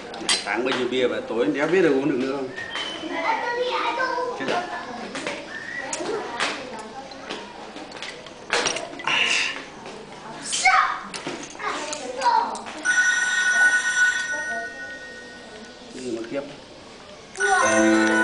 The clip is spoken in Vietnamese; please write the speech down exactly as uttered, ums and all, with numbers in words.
Sáng bao nhiêu bia và tối đéo biết được uống được nữa không? Chết rồi. Cái gì mà khiếp?